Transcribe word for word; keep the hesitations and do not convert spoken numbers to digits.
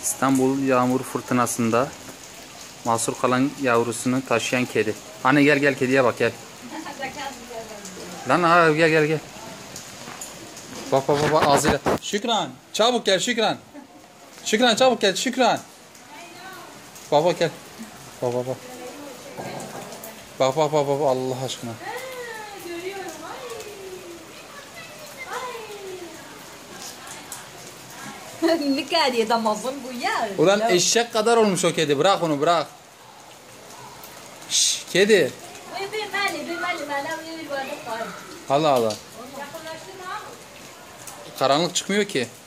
İstanbul yağmur fırtınasında mahsur kalan yavrusunu taşıyan kedi. Anne gel gel kediye bak gel. Lan ha gel gel gel. Bak bak bak ağzıyla. Şükran çabuk gel Şükran. Şükran çabuk gel Şükran. Baba gel. Baba bak. Bak bak bak bak Allah aşkına. Ne kadar damazın bu ya. Ulan eşek kadar olmuş o kedi. Bırak onu bırak. Şşş kedi. Allah Allah. Karanlık çıkmıyor ki.